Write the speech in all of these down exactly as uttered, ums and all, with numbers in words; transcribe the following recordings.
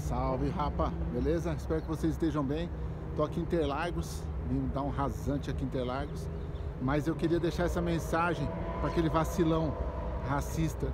Salve, rapa, beleza? Espero que vocês estejam bem. Tô aqui em Interlagos, vim dar um rasante aqui em Interlagos, mas eu queria deixar essa mensagem para aquele vacilão racista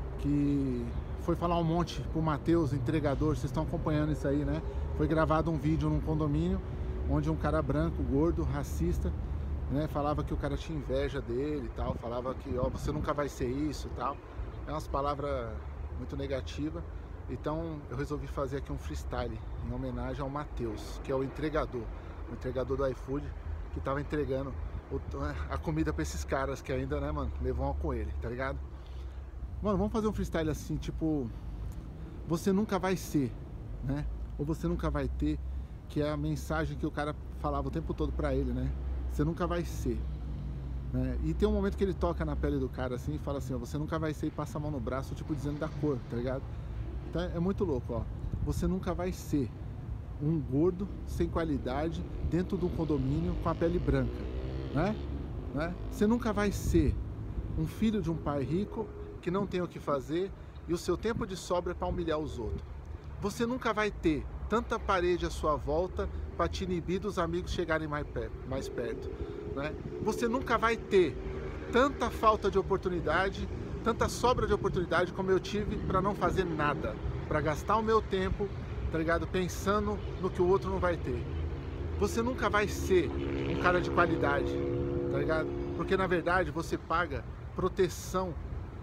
que foi falar um monte pro Matheus, entregador. Vocês estão acompanhando isso aí, né? Foi gravado um vídeo num condomínio onde um cara branco, gordo, racista, né, falava que o cara tinha inveja dele e tal, falava que, ó, você nunca vai ser isso e tal. É umas palavras muito negativas. Então eu resolvi fazer aqui um freestyle em homenagem ao Matheus, que é o entregador, o entregador do iFood, que tava entregando o, a comida pra esses caras que ainda, né, mano, levam com ele, tá ligado? Mano, vamos fazer um freestyle assim, tipo, você nunca vai ser, né? Ou você nunca vai ter, que é a mensagem que o cara falava o tempo todo pra ele, né? Você nunca vai ser, né? E tem um momento que ele toca na pele do cara assim e fala assim, ó, você nunca vai ser, e passa a mão no braço, tipo, dizendo da cor, tá ligado? Então é muito louco, ó. Você nunca vai ser um gordo sem qualidade dentro de um condomínio com a pele branca, né? né? Você nunca vai ser um filho de um pai rico que não tem o que fazer e o seu tempo de sobra é para humilhar os outros. Você nunca vai ter tanta parede à sua volta para te inibir dos amigos chegarem mais perto, mais perto, né? Você nunca vai ter tanta falta de oportunidade, tanta sobra de oportunidade como eu tive para não fazer nada, para gastar o meu tempo, tá ligado? Pensando no que o outro não vai ter. Você nunca vai ser um cara de qualidade, tá ligado? Porque na verdade você paga proteção.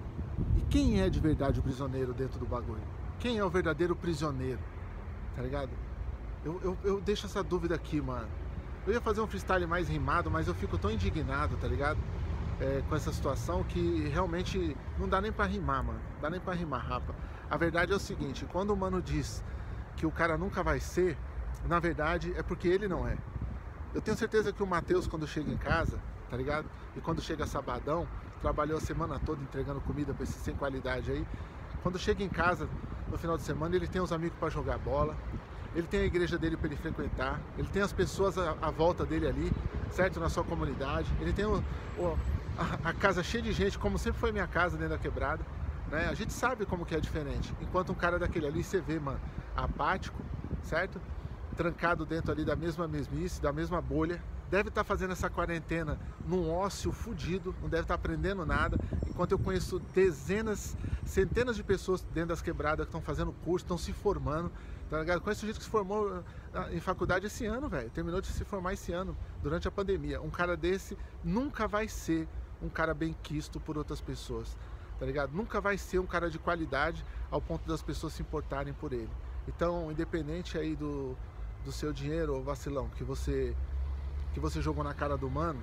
E quem é de verdade o prisioneiro dentro do bagulho? Quem é o verdadeiro prisioneiro, tá ligado? Eu, eu, eu deixo essa dúvida aqui, mano. Eu ia fazer um freestyle mais rimado, mas eu fico tão indignado, tá ligado? É, com essa situação que realmente não dá nem pra rimar, mano. Não dá nem pra rimar, rapa. A verdade é o seguinte, quando o mano diz que o cara nunca vai ser, na verdade é porque ele não é. Eu tenho certeza que o Matheus, quando chega em casa, tá ligado? E quando chega sabadão, trabalhou a semana toda entregando comida pra esse sem qualidade aí. Quando chega em casa, no final de semana, ele tem os amigos pra jogar bola, ele tem a igreja dele para ele frequentar, ele tem as pessoas à, à volta dele ali, certo? Na sua comunidade, ele tem o, o, a, a casa cheia de gente, como sempre foi minha casa dentro da quebrada, né? A gente sabe como que é diferente, enquanto um cara daquele ali, você vê, mano, apático, certo? Trancado dentro ali da mesma mesmice, da mesma bolha, deve estar fazendo essa quarentena num ócio fudido, não deve estar aprendendo nada, enquanto eu conheço dezenas, centenas de pessoas dentro das quebradas que estão fazendo curso, estão se formando, tá ligado? Conheço gente que se formou em faculdade esse ano, velho, terminou de se formar esse ano, durante a pandemia. Um cara desse nunca vai ser um cara bem quisto por outras pessoas, tá ligado? Nunca vai ser um cara de qualidade ao ponto das pessoas se importarem por ele. Então, independente aí do, do seu dinheiro, ou vacilão, que você... que você jogou na cara do mano,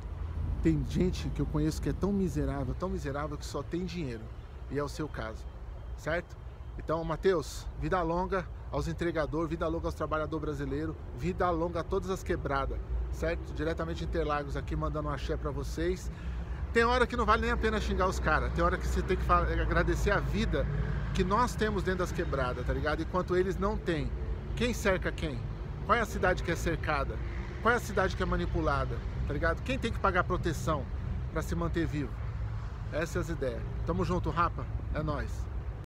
tem gente que eu conheço que é tão miserável, tão miserável que só tem dinheiro, e é o seu caso, certo? Então, Matheus, vida longa aos entregadores, vida longa aos trabalhadores brasileiros, vida longa a todas as quebradas, certo? Diretamente de Interlagos aqui, mandando um axé pra vocês. Tem hora que não vale nem a pena xingar os caras, tem hora que você tem que agradecer a vida que nós temos dentro das quebradas, tá ligado? Enquanto eles não têm. Quem cerca quem? Qual é a cidade que é cercada? Qual é a cidade que é manipulada, tá ligado? Quem tem que pagar proteção pra se manter vivo? Essas são as ideias. Tamo junto, rapa. É nóis.